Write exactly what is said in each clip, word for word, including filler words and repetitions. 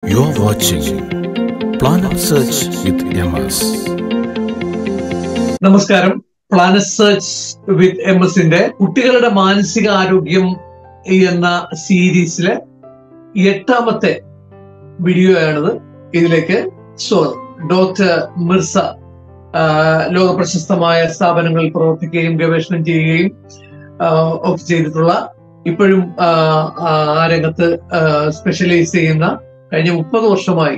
You're watching Planet Search with M S. നമസ്കാരം. Planet Search with M എസിന്റെ കുട്ടികളുടെ മാനസിക ആരോഗ്യം എന്ന സീരീസിലെ എട്ടാമത്തെ വീഡിയോ ആണിത്. ഇതിലേക്ക് സ്വാഗതം. ഡോക്ടർ മിർസ ലോക പ്രശസ്തമായ സ്ഥാപനങ്ങളിൽ പ്രവർത്തിക്കുകയും ഗവേഷണം ചെയ്യുകയും ഒക്കെ ചെയ്തിട്ടുള്ള, ഇപ്പോഴും ആ രംഗത്ത് സ്പെഷ്യലൈസ് ചെയ്യുന്ന, കഴിഞ്ഞ മുപ്പത് വർഷമായി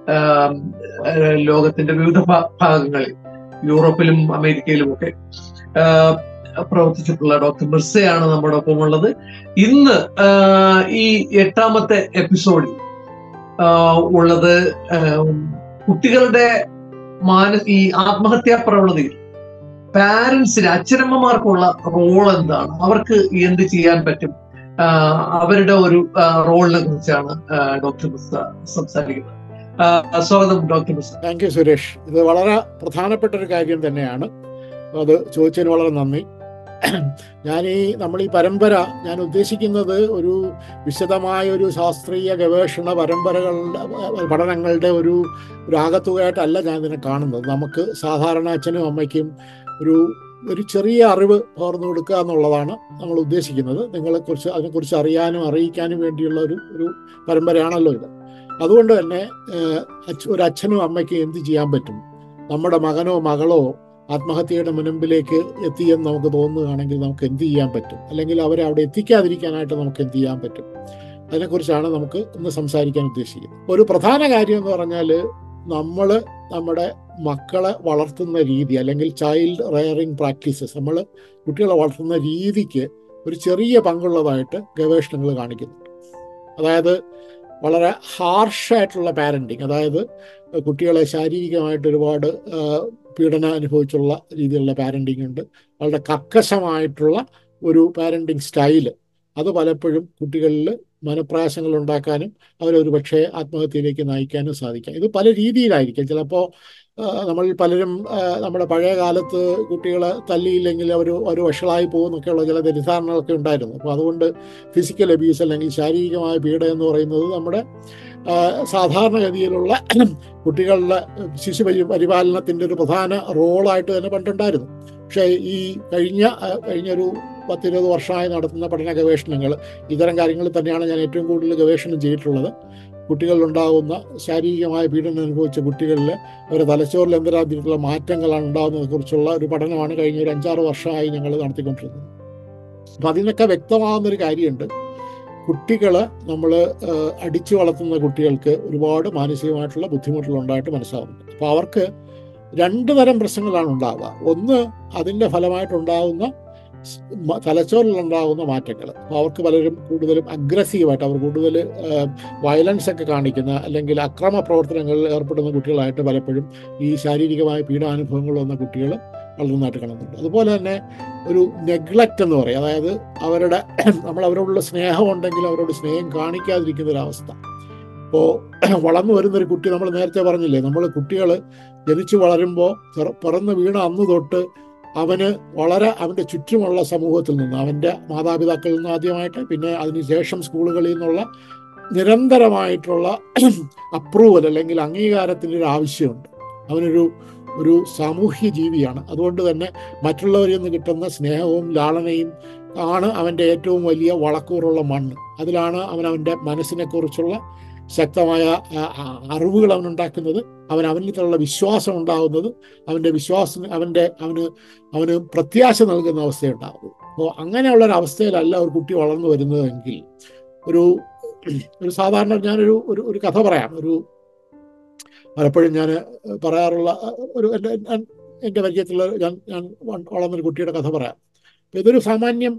ലോകത്തിന്റെ വിവിധ ഭാഗങ്ങളിൽ, യൂറോപ്പിലും അമേരിക്കയിലും ഒക്കെ പ്രവർത്തിച്ചിട്ടുള്ള ഡോക്ടർ മിർസയാണ് നമ്മുടെ ഒപ്പം ഉള്ളത്. ഇന്ന് ഈ എട്ടാമത്തെ എപ്പിസോഡിൽ ഉള്ളത് കുട്ടികളുടെ മാന ഈ ആത്മഹത്യാ പ്രവണതയിൽ പാരന്റ്സിന്, അച്ഛനമ്മമാർക്കുള്ള റോൾ എന്താണ്, അവർക്ക് എന്ത് ചെയ്യാൻ പറ്റും, അവരുടെ ഒരു റോളിനെ കുറിച്ചാണ് ഡോക്ടർ മിർസ സംസാരിക്കുന്നത്. സ്വാഗതം doctor Mirza. Thank you Suresh. ഇത് വളരെ പ്രധാനപ്പെട്ട ഒരു കാര്യം തന്നെയാണ്. അത് ചോദിച്ചതിന് വളരെ നന്ദി. ഞാൻ ഈ നമ്മൾ ഈ പരമ്പര ഞാൻ ഉദ്ദേശിക്കുന്നത് ഒരു വിശദമായ ഒരു ശാസ്ത്രീയ ഗവേഷണ പരമ്പരകളുടെ പഠനങ്ങളുടെ ഒരു ഒരു ആകത്തുകയായിട്ടല്ല ഞാൻ ഇതിനെ കാണുന്നത്. നമുക്ക് സാധാരണ അച്ഛനും അമ്മയ്ക്കും ഒരു ഒരു ചെറിയ അറിവ് പകർന്നു കൊടുക്കുക എന്നുള്ളതാണ് നമ്മൾ ഉദ്ദേശിക്കുന്നത്. നിങ്ങളെക്കുറിച്ച് അതിനെക്കുറിച്ച് അറിയാനും അറിയിക്കാനും വേണ്ടിയുള്ള ഒരു ഒരു പരമ്പരയാണല്ലോ ഇത്. അതുകൊണ്ട് തന്നെ ഒരു അച്ഛനും അമ്മയ്ക്കും എന്ത് ചെയ്യാൻ പറ്റും, നമ്മുടെ മകനോ മകളോ ആത്മഹത്യയുടെ മുൻപിലേക്ക് എത്തിയെന്ന് നമുക്ക് തോന്നുകയാണെങ്കിൽ നമുക്ക് എന്ത് ചെയ്യാൻ പറ്റും, അല്ലെങ്കിൽ അവരെ അവിടെ എത്തിക്കാതിരിക്കാനായിട്ട് നമുക്ക് എന്ത് ചെയ്യാൻ പറ്റും, അതിനെക്കുറിച്ചാണ് നമുക്ക് ഇന്ന് സംസാരിക്കാൻ ഉദ്ദേശിക്കുന്നത്. ഒരു പ്രധാന കാര്യം എന്ന് പറഞ്ഞാൽ, നമ്മൾ നമ്മുടെ മക്കളെ വളർത്തുന്ന രീതി, അല്ലെങ്കിൽ ചൈൽഡ് റെയറിങ് പ്രാക്ടീസസ്, നമ്മൾ കുട്ടികളെ വളർത്തുന്ന രീതിക്ക് ഒരു ചെറിയ പങ്കുള്ളതായിട്ട് ഗവേഷണങ്ങൾ കാണിക്കുന്നുണ്ട്. അതായത് വളരെ ഹാർഷായിട്ടുള്ള പാരൻറ്റിങ്, അതായത് കുട്ടികളെ ശാരീരികമായിട്ട് ഒരുപാട് പീഡനം അനുഭവിച്ചുള്ള രീതിയിലുള്ള പാരൻറ്റിങ് ഉണ്ട്. വളരെ കർക്കശമായിട്ടുള്ള ഒരു പാരൻറ്റിങ് സ്റ്റൈല്, അത് പലപ്പോഴും കുട്ടികളിൽ മനപ്രയാസങ്ങൾ ഉണ്ടാക്കാനും അവരൊരു പക്ഷേ ആത്മഹത്യയിലേക്ക് നയിക്കാനും സാധിക്കാം. ഇത് പല രീതിയിലായിരിക്കും. ചിലപ്പോൾ നമ്മൾ പലരും നമ്മുടെ പഴയ കാലത്ത് കുട്ടികളെ തല്ലിയില്ലെങ്കിൽ അവർ ഒരു വഷളായി പോകുന്നൊക്കെയുള്ള ചില തെറ്റിദ്ധാരണകളൊക്കെ ഉണ്ടായിരുന്നു. അപ്പോൾ അതുകൊണ്ട് ഫിസിക്കൽ അബ്യൂസ് അല്ലെങ്കിൽ ശാരീരികമായ പീഡ എന്ന് പറയുന്നത് നമ്മുടെ സാധാരണഗതിയിലുള്ള കുട്ടികളുടെ ശിശു പരി പരിപാലനത്തിൻ്റെ ഒരു പ്രധാന റോളായിട്ട് തന്നെ പണ്ടുണ്ടായിരുന്നു. പക്ഷേ ഈ കഴിഞ്ഞ കഴിഞ്ഞൊരു പത്തിരുപത് വർഷമായി നടത്തുന്ന പഠന ഗവേഷണങ്ങൾ ഇത്തരം കാര്യങ്ങളിൽ തന്നെയാണ് ഞാൻ ഏറ്റവും കൂടുതൽ ഗവേഷണം ചെയ്തിട്ടുള്ളത്. കുട്ടികളിലുണ്ടാകുന്ന ശാരീരികമായ പീഡനം അനുഭവിച്ച കുട്ടികളിൽ അവരുടെ തലച്ചോറിൽ എന്തെല്ലാത്തിലുള്ള മാറ്റങ്ങളാണ് ഉണ്ടാകുന്നതിനെ കുറിച്ചുള്ള ഒരു പഠനമാണ് കഴിഞ്ഞ ഒരു അഞ്ചാറ് വർഷമായി ഞങ്ങൾ നടത്തിക്കൊണ്ടിരുന്നത്. അപ്പം അതിനൊക്കെ വ്യക്തമാകുന്നൊരു കാര്യമുണ്ട്. കുട്ടികൾ നമ്മൾ അടിച്ചു വളർത്തുന്ന കുട്ടികൾക്ക് ഒരുപാട് മാനസികമായിട്ടുള്ള ബുദ്ധിമുട്ടുകളുണ്ടായിട്ട് മനസ്സിലാവുന്നുണ്ട്. അപ്പോൾ അവർക്ക് രണ്ട് തരം പ്രശ്നങ്ങളാണ് ഉണ്ടാവുക. ഒന്ന്, അതിൻ്റെ ഫലമായിട്ടുണ്ടാകുന്ന തലച്ചോറിലുണ്ടാകുന്ന മാറ്റങ്ങൾ. അപ്പോൾ അവർക്ക് പലരും കൂടുതലും അഗ്രസീവായിട്ട്, അവർ കൂടുതൽ വയലൻസ് ഒക്കെ കാണിക്കുന്ന അല്ലെങ്കിൽ അക്രമ പ്രവർത്തനങ്ങളിൽ ഏർപ്പെടുന്ന കുട്ടികളായിട്ട് പലപ്പോഴും ഈ ശാരീരികമായ പീഡാനുഭവങ്ങൾ വന്ന കുട്ടികൾ വളർന്നതായിട്ട് കാണുന്നുണ്ട്. അതുപോലെ തന്നെ ഒരു നെഗ്ലക്റ്റ് എന്ന് പറയും, അതായത് അവരുടെ നമ്മൾ അവരോടുള്ള സ്നേഹമുണ്ടെങ്കിൽ അവരോട് സ്നേഹം കാണിക്കാതിരിക്കുന്ന ഒരവസ്ഥ. ഇപ്പോൾ വളർന്നു വരുന്നൊരു കുട്ടി, നമ്മൾ നേരത്തെ പറഞ്ഞില്ലേ, നമ്മൾ കുട്ടികൾ ജനിച്ചു വളരുമ്പോൾ പിറന്ന് വീണ അന്ന് തൊട്ട് അവന് വളരെ അവൻ്റെ ചുറ്റുമുള്ള സമൂഹത്തിൽ നിന്ന്, അവൻ്റെ മാതാപിതാക്കളിൽ നിന്ന് ആദ്യമായിട്ട്, പിന്നെ അതിനുശേഷം സ്കൂളുകളിൽ നിന്നുള്ള നിരന്തരമായിട്ടുള്ള അപ്രൂവൽ അല്ലെങ്കിൽ അംഗീകാരത്തിൻ്റെ ഒരു ആവശ്യമുണ്ട്. അവനൊരു ഒരു സാമൂഹ്യ ജീവിയാണ്. അതുകൊണ്ട് തന്നെ മറ്റുള്ളവരിൽ നിന്ന് കിട്ടുന്ന സ്നേഹവും ലാളനയും ആണ് അവൻ്റെ ഏറ്റവും വലിയ വളക്കൂറുള്ള മണ്ണ്. അതിലാണ് അവൻ അവൻ്റെ മനസ്സിനെക്കുറിച്ചുള്ള ശക്തമായ അറിവുകൾ അവനുണ്ടാക്കുന്നത്, അവൻ അവനിലുള്ള വിശ്വാസം ഉണ്ടാകുന്നത്, അവൻ്റെ വിശ്വാസം അവൻ്റെ അവന് അവന് പ്രത്യാശ നൽകുന്ന അവസ്ഥയുണ്ടാകുന്നത്. അപ്പോൾ അങ്ങനെയുള്ളൊരവസ്ഥയിലല്ല ഒരു കുട്ടി വളർന്നു വരുന്നതെങ്കിൽ, ഒരു ഒരു സാധാരണ ഞാനൊരു ഒരു ഒരു കഥ പറയാം. ഒരു പലപ്പോഴും ഞാൻ പറയാറുള്ള ഒരു എൻ്റെ എൻ്റെ പരിചയത്തിലുള്ള ഞാൻ ഞാൻ വളർന്നൊരു കുട്ടിയുടെ കഥ പറയാം. അപ്പോൾ ഇതൊരു സാമാന്യം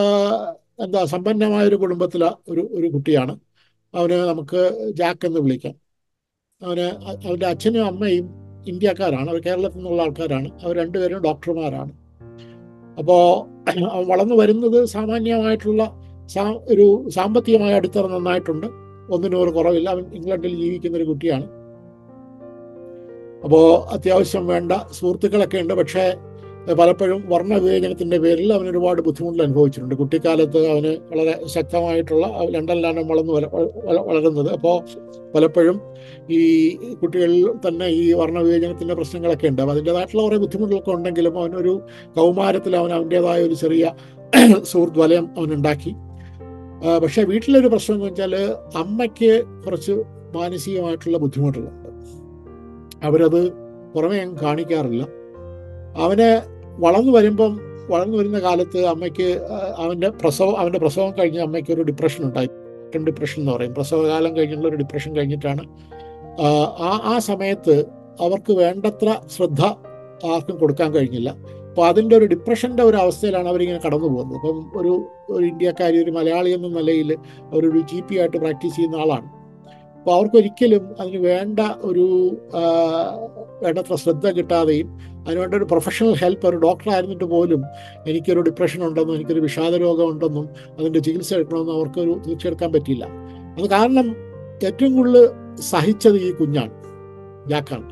എന്താ സമ്പന്നമായൊരു കുടുംബത്തിലെ ഒരു ഒരു കുട്ടിയാണ്. അവന് നമുക്ക് ജാക്ക് എന്ന് വിളിക്കാം. അവന് അവൻ്റെ അച്ഛനും അമ്മയും ഇന്ത്യക്കാരാണ്, അവർ കേരളത്തിൽ നിന്നുള്ള ആൾക്കാരാണ്. അവർ രണ്ടുപേരും ഡോക്ടർമാരാണ്. അപ്പോൾ അവൻ വളർന്നു വരുന്നത് സാമാന്യമായിട്ടുള്ള സാ ഒരു സാമ്പത്തികമായ അടിത്തറ നന്നായിട്ടുണ്ട്, ഒന്നിനും ഒരു കുറവില്ല. അവൻ ഇംഗ്ലണ്ടിൽ ജീവിക്കുന്നൊരു കുട്ടിയാണ്. അപ്പോൾ അത്യാവശ്യം വേണ്ട സുഹൃത്തുക്കളൊക്കെ ഉണ്ട്. പക്ഷേ പലപ്പോഴും വർണ്ണവിവേചനത്തിൻ്റെ പേരിൽ അവൻ ഒരുപാട് ബുദ്ധിമുട്ടുകൾ അനുഭവിച്ചിട്ടുണ്ട്. കുട്ടിക്കാലത്ത് അവന് വളരെ ശക്തമായിട്ടുള്ള, ലണ്ടനിലാണ് വളർന്ന് വളരുന്നത്. അപ്പോൾ പലപ്പോഴും ഈ കുട്ടികളിൽ തന്നെ ഈ വർണ്ണവിവേചനത്തിൻ്റെ പ്രശ്നങ്ങളൊക്കെ ഉണ്ട്. അപ്പോൾ അതിൻ്റേതായിട്ടുള്ള കുറേ ബുദ്ധിമുട്ടുകളൊക്കെ ഉണ്ടെങ്കിലും അവനൊരു കൗമാരത്തിൽ അവൻ അവൻ്റേതായ ഒരു ചെറിയ സുഹൃത്ത് വലയം അവനുണ്ടാക്കി. പക്ഷേ വീട്ടിലൊരു പ്രശ്നം എന്ന് വെച്ചാൽ അമ്മയ്ക്ക് കുറച്ച് മാനസികമായിട്ടുള്ള ബുദ്ധിമുട്ടുകളുണ്ട്. അവരത് പുറമേ അങ്ങ് കാണിക്കാറില്ല. അവന് വളർന്നു വരുമ്പം വളർന്നു വരുന്ന കാലത്ത് അമ്മയ്ക്ക് അവൻ്റെ പ്രസവം അവൻ്റെ പ്രസവം കഴിഞ്ഞ് അമ്മയ്ക്ക് ഒരു ഡിപ്രഷൻ ഉണ്ടായി. ഡിപ്രഷൻ എന്ന് പറയും. പ്രസവകാലം കഴിഞ്ഞുള്ള ഒരു ഡിപ്രഷൻ കഴിഞ്ഞിട്ടാണ്. ആ ആ സമയത്ത് അവർക്ക് വേണ്ടത്ര ശ്രദ്ധ ആർക്കും കൊടുക്കാൻ കഴിഞ്ഞില്ല. അപ്പോൾ അതിൻ്റെ ഒരു ഡിപ്രഷൻ്റെ ഒരു അവസ്ഥയിലാണ് അവരിങ്ങനെ കടന്നു പോകുന്നത്. അപ്പം ഒരു ഒരു ഇന്ത്യക്കാരി, ഒരു മലയാളി എന്ന നിലയിൽ അവരൊരു ജി പി ആയിട്ട് പ്രാക്ടീസ് ചെയ്യുന്ന ആളാണ്. അപ്പോൾ അവർക്കൊരിക്കലും അതിന് വേണ്ട ഒരു വേണ്ടത്ര ശ്രദ്ധ കിട്ടാതെയും അതിനുവേണ്ട ഒരു പ്രൊഫഷണൽ ഹെൽപ്പ്, ഒരു ഡോക്ടർ ആയിരുന്നിട്ട് പോലും എനിക്കൊരു ഡിപ്രഷൻ ഉണ്ടെന്നും എനിക്കൊരു വിഷാദ രോഗം ഉണ്ടെന്നും അതിൻ്റെ ചികിത്സ എടുക്കണമെന്നും അവർക്കൊരു തീർച്ചയെടുക്കാൻ പറ്റിയില്ല. അത് കാരണം ഏറ്റവും കൂടുതൽ സഹിച്ചത് ഈ കുഞ്ഞാണ്, ജാക്കാണ്.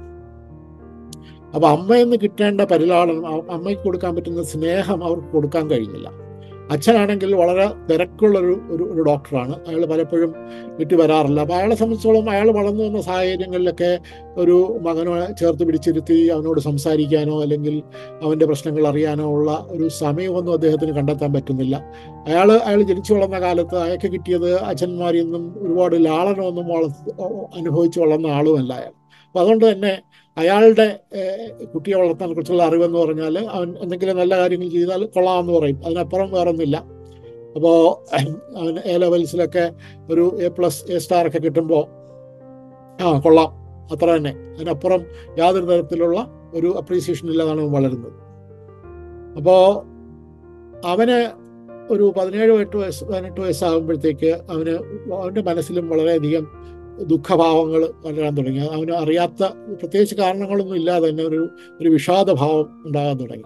അപ്പോൾ അമ്മയെന്ന് കിട്ടേണ്ട പരിലാളനം, അമ്മയ്ക്ക് കൊടുക്കാൻ പറ്റുന്ന സ്നേഹം അവർക്ക് കൊടുക്കാൻ കഴിഞ്ഞില്ല. അച്ഛനാണെങ്കിൽ വളരെ തിരക്കുള്ളൊരു ഒരു ഒരു ഡോക്ടറാണ്. അയാൾ പലപ്പോഴും വീട്ടിൽ വരാറില്ല. അപ്പോൾ അയാളെ സംബന്ധിച്ചോളം അയാൾ വളർന്നു വന്ന സാഹചര്യങ്ങളിലൊക്കെ ഒരു മകനെ ചേർത്ത് പിടിച്ചിരുത്തി അവനോട് സംസാരിക്കാനോ അല്ലെങ്കിൽ അവൻ്റെ പ്രശ്നങ്ങൾ അറിയാനോ ഉള്ള ഒരു സമയമൊന്നും അദ്ദേഹത്തിന് കണ്ടെത്താൻ പറ്റുന്നില്ല. അയാൾ അയാൾ ജനിച്ചു വളർന്ന കാലത്ത് അയാൾക്ക് കിട്ടിയത് അച്ഛന്മാരിൽ നിന്നും ഒരുപാട് ലാളനമൊന്നും വള അനുഭവിച്ച് വളർന്ന ആളുമല്ല അയാൾ. അപ്പോൾ അതുകൊണ്ട് തന്നെ അയാളുടെ കുട്ടിയെ വളർത്താൻ കുറിച്ചുള്ള അറിവെന്ന് പറഞ്ഞാൽ അവൻ എന്തെങ്കിലും നല്ല കാര്യങ്ങൾ ചെയ്താൽ കൊള്ളാമെന്ന് പറയും, അതിനപ്പുറം വേറൊന്നുമില്ല. അപ്പോൾ അവൻ എ ലെവൽസിലൊക്കെ ഒരു എ പ്ലസ് എ സ്റ്റാറൊക്കെ കിട്ടുമ്പോൾ ആ കൊള്ളാം, അത്ര തന്നെ, അതിനപ്പുറം യാതൊരു തരത്തിലുള്ള ഒരു അപ്രീസിയേഷൻ ഇല്ലാതാണ് അവൻ വളരുന്നത്. അപ്പോൾ അവന് ഒരു പതിനേഴ് എട്ട് വയസ്സ് പതിനെട്ട് വയസ്സാകുമ്പോഴത്തേക്ക് അവന് അവൻ്റെ മനസ്സിലും വളരെയധികം ദുഃഖഭാവങ്ങൾ വളരാൻ തുടങ്ങി. അവന് അറിയാത്ത പ്രത്യേകിച്ച് കാരണങ്ങളൊന്നും ഇല്ലാതെ തന്നെ ഒരു ഒരു വിഷാദഭാവം ഉണ്ടാകാൻ തുടങ്ങി.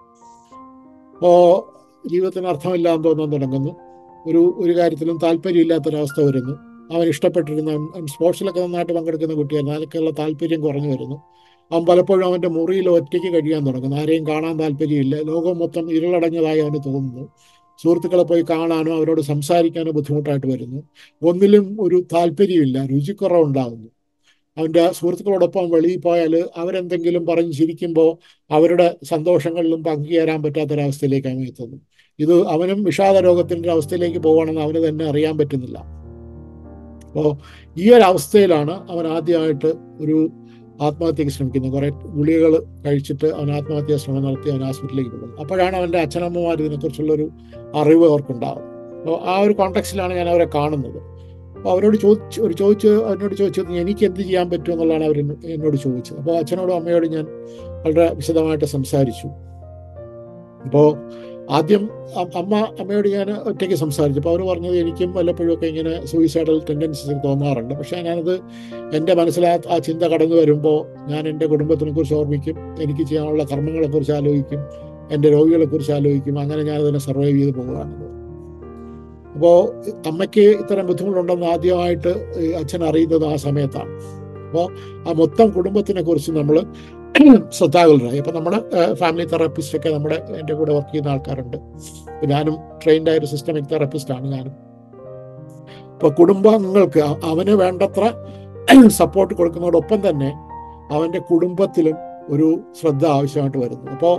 അപ്പോൾ ജീവിതത്തിന് അർത്ഥമില്ലാന്ന് തോന്നാൻ തുടങ്ങുന്നു. ഒരു ഒരു കാര്യത്തിലും താല്പര്യമില്ലാത്തൊരവസ്ഥ വരുന്നു. അവൻ ഇഷ്ടപ്പെട്ടിരുന്ന, സ്പോർട്സിലൊക്കെ നന്നായിട്ട് പങ്കെടുക്കുന്ന കുട്ടിയായിരുന്നു, അതിലേക്കുള്ള താല്പര്യം കുറഞ്ഞു വരുന്നു. അവൻ പലപ്പോഴും അവൻ്റെ മുറിയിൽ ഒറ്റയ്ക്ക് കഴിയാൻ തുടങ്ങുന്നു. ആരെയും കാണാൻ താല്പര്യമില്ല. ലോകം മൊത്തം ഇരുളടഞ്ഞതായി അവന് തോന്നുന്നു. സുഹൃത്തുക്കളെ പോയി കാണാനോ അവരോട് സംസാരിക്കാനോ ബുദ്ധിമുട്ടായിട്ട് വരുന്നു. ഒന്നിലും ഒരു താല്പര്യമില്ല, രുചിക്കുറവുണ്ടാകുന്നു. അവൻ്റെ സുഹൃത്തുക്കളോടൊപ്പം വെളിയിൽ പോയാൽ അവരെന്തെങ്കിലും പറഞ്ഞ് ചിരിക്കുമ്പോൾ അവരുടെ സന്തോഷങ്ങളിലും പങ്കുചേരാൻ പറ്റാത്തൊരവസ്ഥയിലേക്ക് അവൻ എത്തുന്നു. ഇത് അവനും വിഷാദ രോഗത്തിൻ്റെ അവസ്ഥയിലേക്ക് പോകണമെന്ന് അവന് തന്നെ അറിയാൻ പറ്റുന്നില്ല. അപ്പോൾ ഈ ഒരവസ്ഥയിലാണ് അവൻ ആദ്യമായിട്ട് ഒരു ആത്മഹത്യക്ക് ശ്രമിക്കുന്നത്. കുറേ ഗുളികകൾ കഴിച്ചിട്ട് അവൻ ആത്മഹത്യാ ശ്രമം നടത്തി അവൻ ഹോസ്പിറ്റലിലേക്ക് പോകുന്നത്. അപ്പോഴാണ് അവൻ്റെ അച്ഛനമ്മമാർ ഇതിനെക്കുറിച്ചുള്ളൊരു അറിവ് അവർക്കുണ്ടാകും. അപ്പോൾ ആ ഒരു കോൺടാക്സിലാണ് ഞാൻ അവരെ കാണുന്നത്. അപ്പോൾ അവരോട് ചോദിച്ച് ഒരു ചോദിച്ച് അവനോട് ചോദിച്ചത് എനിക്ക് എന്ത് ചെയ്യാൻ പറ്റും എന്നുള്ളതാണ് അവർ എന്നോട് ചോദിച്ചത്. അപ്പോൾ അച്ഛനോടും അമ്മയോടും ഞാൻ വളരെ വിശദമായിട്ട് സംസാരിച്ചു. അപ്പോൾ ആദ്യം അമ്മ അമ്മയോട് ഞാൻ ഒറ്റയ്ക്ക് സംസാരിച്ചു. അപ്പോൾ അവർ പറഞ്ഞത് എനിക്കും വല്ലപ്പോഴും ഒക്കെ ഇങ്ങനെ സൂയിസൈഡൽ ടെൻഡൻസീസ് തോന്നാറുണ്ട്. പക്ഷേ ഞാനത് എൻ്റെ മനസ്സിലാ ആ ചിന്ത കടന്നു വരുമ്പോൾ ഞാൻ എൻ്റെ കുടുംബത്തിനെ കുറിച്ച് ഓർമ്മിക്കും, എനിക്ക് ചെയ്യാനുള്ള കർമ്മങ്ങളെക്കുറിച്ച് ആലോചിക്കും, എൻ്റെ രോഗികളെക്കുറിച്ച് ആലോചിക്കും. അങ്ങനെ ഞാനതിനെ സർവൈവ് ചെയ്ത് പോകുകയാണത്. അപ്പോൾ അമ്മയ്ക്ക് ഇത്തരം ബുദ്ധിമുട്ടുണ്ടെന്ന് ആദ്യമായിട്ട് അച്ഛൻ അറിയുന്നത് ആ സമയത്താണ്. അപ്പോൾ ആ മൊത്തം കുടുംബത്തിനെ കുറിച്ച് നമ്മൾ ശ്രദ്ധാകുലരായി. അപ്പോൾ നമ്മുടെ ഫാമിലി തെറാപ്പിസ്റ്റൊക്കെ നമ്മുടെ എൻ്റെ കൂടെ വർക്ക് ചെയ്യുന്ന ആൾക്കാരുണ്ട്. ഞാനും ട്രെയിൻഡ് ആയ ഒരു സിസ്റ്റമിക് തെറാപ്പിസ്റ്റാണ് ഞാനും. ഇപ്പോൾ കുടുംബാംഗങ്ങൾക്ക് അവന് വേണ്ടത്ര സപ്പോർട്ട് കൊടുക്കുന്നതോടൊപ്പം തന്നെ അവൻ്റെ കുടുംബത്തിലും ഒരു ശ്രദ്ധ ആവശ്യമായിട്ട് വരുന്നു. അപ്പോൾ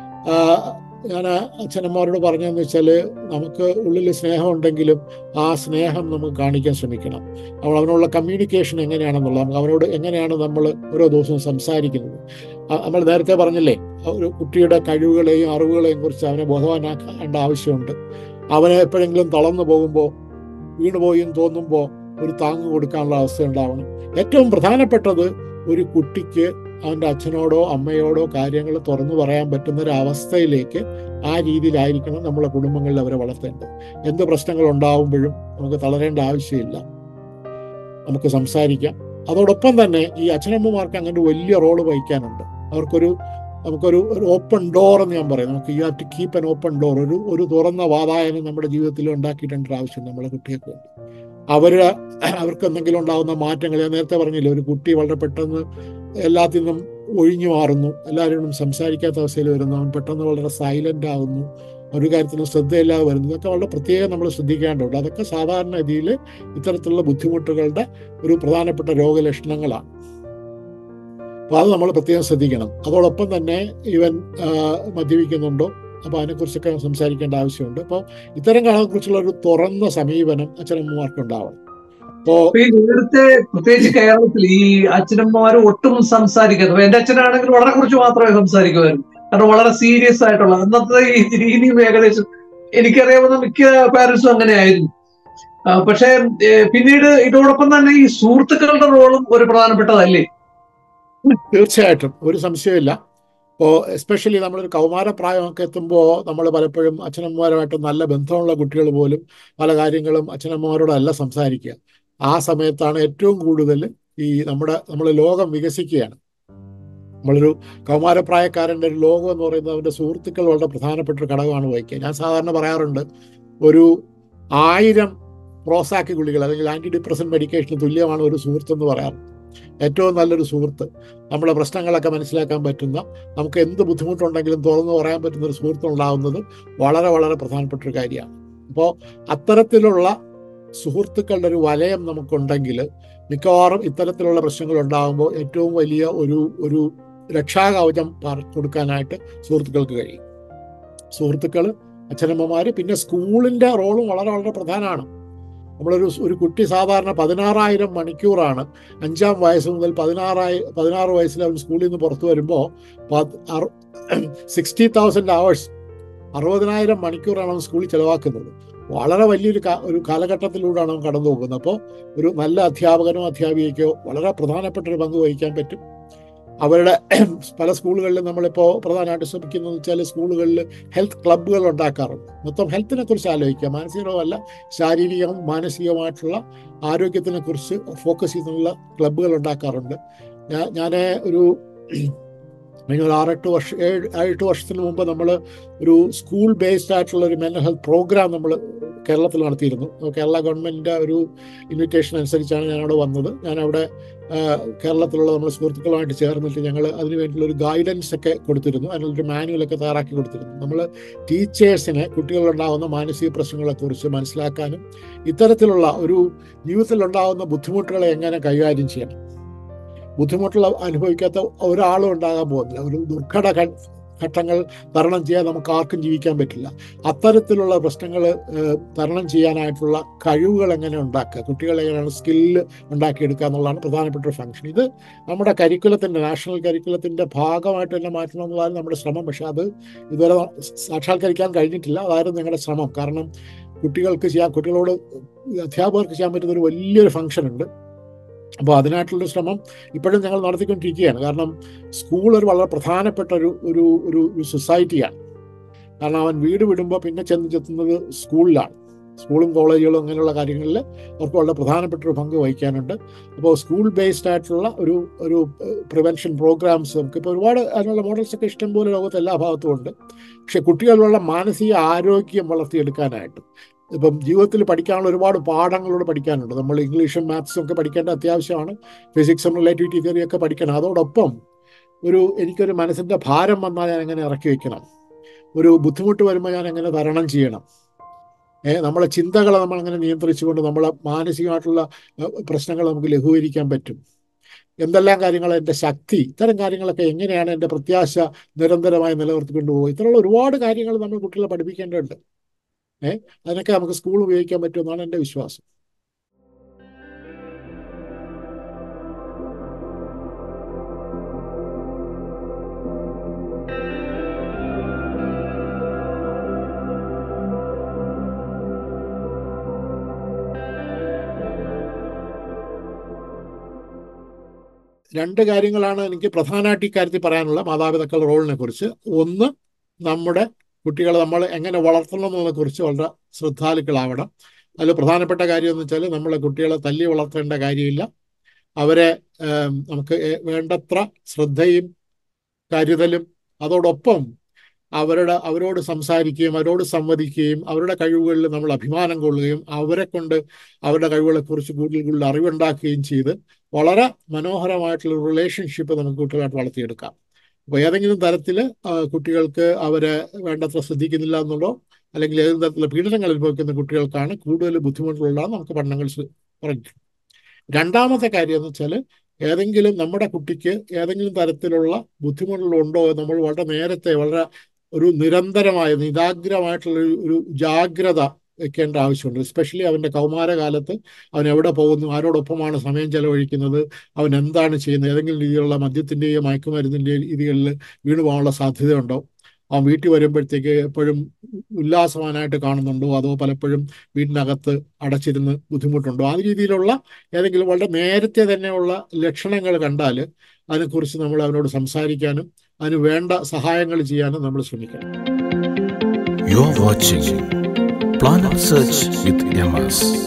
ഞാൻ അച്ഛനമ്മമാരോട് പറഞ്ഞതെന്ന് വെച്ചാൽ നമുക്ക് ഉള്ളിൽ സ്നേഹമുണ്ടെങ്കിലും ആ സ്നേഹം നമുക്ക് കാണിക്കാൻ ശ്രമിക്കണം. നമ്മൾ അവനോടുള്ള കമ്മ്യൂണിക്കേഷൻ എങ്ങനെയാണെന്നുള്ളത്, നമുക്ക് അവനോട് എങ്ങനെയാണ് നമ്മൾ ഓരോ ദിവസവും സംസാരിക്കുന്നത്. നമ്മൾ നേരത്തെ പറഞ്ഞില്ലേ, ഒരു കുട്ടിയുടെ കഴിവുകളെയും അറിവുകളെയും കുറിച്ച് അവനെ ബോധവാനാക്കേണ്ട ആവശ്യമുണ്ട്. അവനെ എപ്പോഴെങ്കിലും തളർന്നു പോകുമ്പോൾ, വീണുപോയി എന്ന് തോന്നുമ്പോൾ ഒരു താങ്ങ് കൊടുക്കാനുള്ള അവസ്ഥ ഉണ്ടാവണം. ഏറ്റവും പ്രധാനപ്പെട്ടത് ഒരു കുട്ടിക്ക് അവൻ്റെ അച്ഛനോടോ അമ്മയോടോ കാര്യങ്ങൾ തുറന്നു പറയാൻ പറ്റുന്നൊരവസ്ഥയിലേക്ക് ആ രീതിയിലായിരിക്കണം നമ്മളെ കുടുംബങ്ങളിൽ അവരെ വളർത്തേണ്ടത്. എന്ത് പ്രശ്നങ്ങൾ ഉണ്ടാവുമ്പോഴും നമുക്ക് തളരേണ്ട ആവശ്യമില്ല, നമുക്ക് സംസാരിക്കാം. അതോടൊപ്പം തന്നെ ഈ അച്ഛനമ്മമാർക്ക് അങ്ങനെ വലിയ റോള് വഹിക്കാനുണ്ട്. അവർക്കൊരു നമുക്കൊരു ഒരു ഓപ്പൺ ഡോർ എന്ന് ഞാൻ പറയും. നമുക്ക് you have to keep an open door. ഒരു ഒരു തുറന്ന വാതായനം നമ്മുടെ ജീവിതത്തിൽ ഉണ്ടാക്കിയിട്ടേണ്ട ആവശ്യം നമ്മളെ കുട്ടികൾക്ക് വേണ്ടി. അവർ അവർക്ക് എന്തെങ്കിലും ഉണ്ടാകുന്ന മാറ്റങ്ങൾ, ഞാൻ നേരത്തെ പറഞ്ഞില്ലേ, ഒരു കുട്ടി വളരെ പെട്ടെന്ന് എല്ലാത്തിൽ നിന്നും ഒഴിഞ്ഞു മാറുന്നു, എല്ലാവരോടും സംസാരിക്കാത്ത അവസ്ഥയിൽ വരുന്നു, അവൻ പെട്ടെന്ന് വളരെ സൈലൻ്റ് ആകുന്നു, ഒരു കാര്യത്തിലും ശ്രദ്ധയില്ലാതെ വരുന്നു. ഇതൊക്കെ വളരെ പ്രത്യേകം നമ്മൾ ശ്രദ്ധിക്കേണ്ടതുണ്ട്. അതൊക്കെ സാധാരണ രീതിയിൽ ഇത്തരത്തിലുള്ള ബുദ്ധിമുട്ടുകളുടെ ഒരു പ്രധാനപ്പെട്ട രോഗലക്ഷണങ്ങളാണ്. അപ്പോൾ അത് നമ്മൾ പ്രത്യേകം ശ്രദ്ധിക്കണം. അതോടൊപ്പം തന്നെ ഇവൻ മദ്യപിക്കുന്നുണ്ടോ, അപ്പോൾ അതിനെക്കുറിച്ചൊക്കെ സംസാരിക്കേണ്ട ആവശ്യമുണ്ട്. അപ്പോൾ ഇത്തരം കാര്യങ്ങളെക്കുറിച്ചുള്ള ഒരു തുറന്ന സമീപനം അച്ഛനമ്മമാർക്ക് ഉണ്ടാവണം. അപ്പോ ഈ നേരത്തെ പ്രത്യേകിച്ച് കേരളത്തിൽ ഈ അച്ഛനമ്മമാർ ഒട്ടും സംസാരിക്കാതെ, എന്റെ അച്ഛനാണെങ്കിൽ വളരെ കുറച്ച് മാത്രമേ സംസാരിക്കുമായിരുന്നു. കാരണം വളരെ സീരിയസ് ആയിട്ടുള്ള അന്നത്തെ ഈ രീതിയും ഏകദേശം എനിക്കറിയാവുന്ന മിക്ക പാരന്റ്സും അങ്ങനെയായിരുന്നു. പക്ഷെ പിന്നീട് ഇതോടൊപ്പം തന്നെ ഈ സുഹൃത്തുക്കളുടെ റോളും ഒരു പ്രധാനപ്പെട്ടതല്ലേ? തീർച്ചയായിട്ടും, ഒരു സംശയമില്ല. ഇപ്പോൾ എസ്പെഷ്യലി നമ്മളൊരു കൗമാരപ്രായമൊക്കെ എത്തുമ്പോൾ നമ്മൾ പലപ്പോഴും അച്ഛനമ്മമാരുമായിട്ട് നല്ല ബന്ധമുള്ള കുട്ടികൾ പോലും പല കാര്യങ്ങളും അച്ഛനമ്മമാരോടല്ല സംസാരിക്കുക. ആ സമയത്താണ് ഏറ്റവും കൂടുതൽ ഈ നമ്മുടെ നമ്മുടെ ലോകം വികസിക്കുകയാണ്. നമ്മളൊരു കൗമാരപ്രായക്കാരൻ്റെ ഒരു ലോകം എന്ന് പറയുന്നത് അവൻ്റെ സുഹൃത്തുക്കൾ വളരെ പ്രധാനപ്പെട്ട ഒരു ഘടകമാണ് വഹിക്കുക. ഞാൻ സാധാരണ പറയാറുണ്ട്, ഒരു ആയിരം പ്രോസാക്ക് ഗുളികൾ അല്ലെങ്കിൽ ആൻറ്റി ഡിപ്രസൻറ്റ് മെഡിക്കേഷന് തുല്യമാണ് ഒരു സുഹൃത്തെന്ന് പറയാറുണ്ട്. ഏറ്റവും നല്ലൊരു സുഹൃത്ത്, നമ്മുടെ പ്രശ്നങ്ങളൊക്കെ മനസ്സിലാക്കാൻ പറ്റുന്ന, നമുക്ക് എന്ത് ബുദ്ധിമുട്ടുണ്ടെങ്കിലും തുറന്നു പറയാൻ പറ്റുന്ന ഒരു സുഹൃത്ത് ഉണ്ടാകുന്നത് വളരെ വളരെ പ്രധാനപ്പെട്ട ഒരു കാര്യമാണ്. അപ്പോൾ അത്തരത്തിലുള്ള സുഹൃത്തുക്കളുടെ ഒരു വലയം നമുക്കുണ്ടെങ്കിൽ മിക്കവാറും ഇത്തരത്തിലുള്ള പ്രശ്നങ്ങൾ ഉണ്ടാകുമ്പോൾ ഏറ്റവും വലിയ ഒരു ഒരു രക്ഷാകവചം കൊടുക്കാനായിട്ട് സുഹൃത്തുക്കൾക്ക് കഴിയും. സുഹൃത്തുക്കൾ, അച്ഛനമ്മമാർ, പിന്നെ സ്കൂളിൻ്റെ റോളും വളരെ വളരെ പ്രധാനമാണ്. നമ്മളൊരു ഒരു കുട്ടി സാധാരണ പതിനാറായിരം മണിക്കൂറാണ് അഞ്ചാം വയസ്സ് മുതൽ പതിനാറായി പതിനാറ് വയസ്സിൽ അവൻ സ്കൂളിൽ നിന്ന് പുറത്തു വരുമ്പോൾ സിക്സ്റ്റി തൗസൻഡ് അവേഴ്സ് അറുപതിനായിരം മണിക്കൂറാണ് അവൻ സ്കൂളിൽ ചിലവാക്കുന്നത്. വളരെ വലിയൊരു ഒരു കാലഘട്ടത്തിലൂടെയാണ് അവൻ കടന്നു പോകുന്നത്. അപ്പോൾ ഒരു നല്ല അധ്യാപകനോ അധ്യാപികയ്ക്കോ വളരെ പ്രധാനപ്പെട്ട ഒരു പങ്ക് വഹിക്കാൻ പറ്റും. അവരുടെ പല സ്കൂളുകളിലും നമ്മളിപ്പോൾ പ്രധാനമായിട്ട് ശ്രമിക്കുന്നതെന്ന് വെച്ചാൽ സ്കൂളുകളിൽ ഹെൽത്ത് ക്ലബ്ബുകൾ ഉണ്ടാക്കാറുണ്ട്. മൊത്തം ഹെൽത്തിനെ കുറിച്ച് ആലോചിക്കുക, മാനസികമല്ല ശാരീരികവും മാനസികമായിട്ടുള്ള ആരോഗ്യത്തിനെ കുറിച്ച് ഫോക്കസ് ചെയ്തുള്ള ക്ലബ്ബുകൾ ഉണ്ടാക്കാറുണ്ട്. ഞാൻ ഞാൻ ഒരു കഴിഞ്ഞ ഒരു ആറെട്ട് വർഷം ഏഴ് എട്ട് വർഷത്തിന് മുമ്പ് നമ്മൾ ഒരു സ്കൂൾ ബേസ്ഡ് ആയിട്ടുള്ള ഒരു മെൻ്റൽ ഹെൽത്ത് പ്രോഗ്രാം നമ്മൾ കേരളത്തിൽ നടത്തിയിരുന്നു. കേരള ഗവൺമെൻറ്റിൻ്റെ ഒരു ഇൻവിറ്റേഷൻ അനുസരിച്ചാണ് ഞാനവിടെ വന്നത്. ഞാനവിടെ കേരളത്തിലുള്ള നമ്മുടെ സുഹൃത്തുക്കളുമായിട്ട് ചേർന്നിട്ട് ഞങ്ങൾ അതിന് വേണ്ടിയുള്ള ഒരു ഗൈഡൻസ് ഒക്കെ കൊടുത്തിരുന്നു. അതിനുള്ളൊരു മാനുവലൊക്കെ തയ്യാറാക്കി കൊടുത്തിരുന്നു. നമ്മൾ ടീച്ചേഴ്സിനെ കുട്ടികളുണ്ടാകുന്ന മാനസിക പ്രശ്നങ്ങളെക്കുറിച്ച് മനസ്സിലാക്കാനും ഇത്തരത്തിലുള്ള ഒരു ജീവിതത്തിലുണ്ടാകുന്ന ബുദ്ധിമുട്ടുകളെ എങ്ങനെ കൈകാര്യം ചെയ്യണം, ബുദ്ധിമുട്ടുകൾ അനുഭവിക്കാത്ത ഒരാളും ഉണ്ടാകാൻ പോകുന്നില്ല. ഒരു ദുർഘട ഘട്ടങ്ങൾ തരണം ചെയ്യാൻ നമുക്ക് ആർക്കും ജീവിക്കാൻ പറ്റില്ല. അത്തരത്തിലുള്ള പ്രശ്നങ്ങൾ തരണം ചെയ്യാനായിട്ടുള്ള കഴിവുകൾ എങ്ങനെ ഉണ്ടാക്കുക, കുട്ടികളെ എങ്ങനെയാണ് സ്കില്ല് ഉണ്ടാക്കിയെടുക്കുക എന്നുള്ളതാണ് പ്രധാനപ്പെട്ട ഒരു ഫംഗ്ഷൻ. ഇത് നമ്മുടെ കരിക്കുലത്തിൻ്റെ നാഷണൽ കരിക്കുലത്തിൻ്റെ ഭാഗമായിട്ട് തന്നെ മാറ്റണം എന്നുള്ളതാണ് നമ്മുടെ ശ്രമം. പക്ഷെ അത് ഇതുവരെ സാക്ഷാത്കരിക്കാൻ കഴിഞ്ഞിട്ടില്ല. അതായിരുന്നു ഞങ്ങളുടെ ശ്രമം. കാരണം കുട്ടികൾക്ക് ചെയ്യാൻ കുട്ടികളോട് അധ്യാപകർക്ക് ചെയ്യാൻ പറ്റുന്ന ഒരു വലിയൊരു ഫംഗ്ഷൻ ഉണ്ട്. അപ്പോൾ അതിനായിട്ടുള്ള ശ്രമം ഇപ്പോഴും ഞങ്ങൾ നടത്തിക്കൊണ്ടിരിക്കുകയാണ്. കാരണം സ്കൂൾ ഒരു വളരെ പ്രധാനപ്പെട്ട ഒരു ഒരു ഒരു സൊസൈറ്റിയാണ്. കാരണം അവൻ വീട് വിടുമ്പോൾ പിന്നെ ചെന്ന് ചെത്തുന്നത് സ്കൂളിലാണ്. സ്കൂളും കോളേജുകളും അങ്ങനെയുള്ള കാര്യങ്ങളിൽ അവർക്ക് വളരെ പ്രധാനപ്പെട്ട ഒരു പങ്ക് വഹിക്കാനുണ്ട്. അപ്പോൾ സ്കൂൾ ബേസ്ഡ് ആയിട്ടുള്ള ഒരു ഒരു പ്രിവെൻഷൻ പ്രോഗ്രാംസ് നമുക്കിപ്പോൾ ഒരുപാട് അതിനുള്ള മോഡൽസൊക്കെ ഇഷ്ടംപോലെ ലോകത്ത് എല്ലാ ഭാഗത്തും ഉണ്ട്. പക്ഷേ കുട്ടികളുള്ള മാനസിക ആരോഗ്യം വളർത്തിയെടുക്കാനായിട്ട് ഇപ്പം ജീവിതത്തിൽ പഠിക്കാനുള്ള ഒരുപാട് പാഠങ്ങളോട് പഠിക്കാനുണ്ട്. നമ്മൾ ഇംഗ്ലീഷും മാത്സും ഒക്കെ പഠിക്കേണ്ട അത്യാവശ്യമാണ്. ഫിസിക്സും റിലേറ്റിവിറ്റി തിയറിയൊക്കെ പഠിക്കണം. അതോടൊപ്പം ഒരു എനിക്കൊരു മനസ്സിൻ്റെ ഭാരം വന്നാൽ ഞാൻ എങ്ങനെ ഇറക്കി വയ്ക്കണം, ഒരു ബുദ്ധിമുട്ട് വരുമ്പോൾ ഞാൻ എങ്ങനെ തരണം ചെയ്യണം, ഏഹ് നമ്മളെ ചിന്തകളെ നമ്മളെങ്ങനെ നിയന്ത്രിച്ചുകൊണ്ട് നമ്മളെ മാനസികമായിട്ടുള്ള പ്രശ്നങ്ങൾ നമുക്ക് ലഘൂകരിക്കാൻ പറ്റും, എന്തെല്ലാം കാര്യങ്ങൾ എൻ്റെ ശക്തി, ഇത്തരം കാര്യങ്ങളൊക്കെ എങ്ങനെയാണ് എൻ്റെ പ്രത്യാശ നിരന്തരമായി നിലനിർത്തിക്കൊണ്ട് പോകുക, ഇത്തരമുള്ള ഒരുപാട് കാര്യങ്ങൾ നമ്മൾ കുട്ടികളെ പഠിപ്പിക്കേണ്ടതുണ്ട്. ഏഹ് അതിനൊക്കെ നമുക്ക് സ്കൂൾ ഉപയോഗിക്കാൻ പറ്റുമെന്നാണ് എൻ്റെ വിശ്വാസം. രണ്ട് കാര്യങ്ങളാണ് എനിക്ക് പ്രധാനമായിട്ട് ഇക്കാര്യത്തിൽ പറയാനുള്ള മാതാപിതാക്കളുടെ റോളിനെ കുറിച്ച്. ഒന്ന്, നമ്മുടെ കുട്ടികളെ നമ്മൾ എങ്ങനെ വളർത്തണം എന്നതിനെക്കുറിച്ച് വളരെ ശ്രദ്ധാലുക്കളാവണം. അതിൽ പ്രധാനപ്പെട്ട കാര്യം എന്ന് വെച്ചാൽ നമ്മളെ കുട്ടികളെ തല്ലി വളർത്തേണ്ട കാര്യമില്ല. അവരെ നമുക്ക് വേണ്ടത്ര ശ്രദ്ധയും കരുതലും അതോടൊപ്പം അവരുടെ അവരോട് സംസാരിക്കുകയും അവരോട് സംവദിക്കുകയും അവരുടെ കഴിവുകളിൽ നമ്മൾ അഭിമാനം കൊള്ളുകയും അവരെ കൊണ്ട് അവരുടെ കഴിവുകളെക്കുറിച്ച് കൂടുതൽ കൂടുതൽ അറിവുണ്ടാക്കുകയും ചെയ്ത് വളരെ മനോഹരമായിട്ടുള്ള റിലേഷൻഷിപ്പ് നമുക്ക് കുട്ടികളായിട്ട് വളർത്തിയെടുക്കാം. അപ്പോൾ ഏതെങ്കിലും തരത്തിൽ കുട്ടികൾക്ക് അവരെ വേണ്ടത്ര ശ്രദ്ധിക്കുന്നില്ല എന്നുള്ളോ അല്ലെങ്കിൽ ഏതെങ്കിലും തരത്തിലുള്ള പീഡനങ്ങൾ അനുഭവിക്കുന്ന കുട്ടികൾക്കാണ് കൂടുതൽ ബുദ്ധിമുട്ടുള്ളതെന്ന് നമുക്ക് പഠനങ്ങൾ പറഞ്ഞു. രണ്ടാമത്തെ കാര്യം എന്ന് വെച്ചാൽ ഏതെങ്കിലും നമ്മുടെ കുട്ടിക്ക് ഏതെങ്കിലും തരത്തിലുള്ള ബുദ്ധിമുട്ടുകളുണ്ടോ നമ്മൾ വളരെ നേരത്തെ വളരെ ഒരു നിരന്തരമായ നിതാഗ്രമായിട്ടുള്ള ഒരു ജാഗ്രത വെക്കേണ്ട ആവശ്യമുണ്ട്. എസ്പെഷ്യലി അവൻ്റെ കൗമാരകാലത്ത് അവൻ എവിടെ പോകുന്നു, ആരോടൊപ്പമാണ് സമയം ചെലവഴിക്കുന്നത്, അവൻ എന്താണ് ചെയ്യുന്നത്, ഏതെങ്കിലും രീതിയിലുള്ള മദ്യത്തിൻ്റെയോ മയക്കുമരുന്നിൻ്റെയോ രീതികളിൽ വീണു പോകാനുള്ള സാധ്യതയുണ്ടോ, അവൻ വീട്ടിൽ വരുമ്പോഴത്തേക്ക് എപ്പോഴും ഉല്ലാസവാനായിട്ട് കാണുന്നുണ്ടോ, അതോ പലപ്പോഴും വീടിനകത്ത് അടച്ചിരുന്ന് ബുദ്ധിമുട്ടുണ്ടോ, ആ രീതിയിലുള്ള ഏതെങ്കിലും വളരെ നേരത്തെ തന്നെയുള്ള ലക്ഷണങ്ങൾ കണ്ടാൽ അതിനെക്കുറിച്ച് നമ്മൾ അവനോട് സംസാരിക്കാനും അതിന് വേണ്ട സഹായങ്ങൾ ചെയ്യാനും നമ്മൾ ശ്രമിക്കണം. You are watching Planet Search with M S.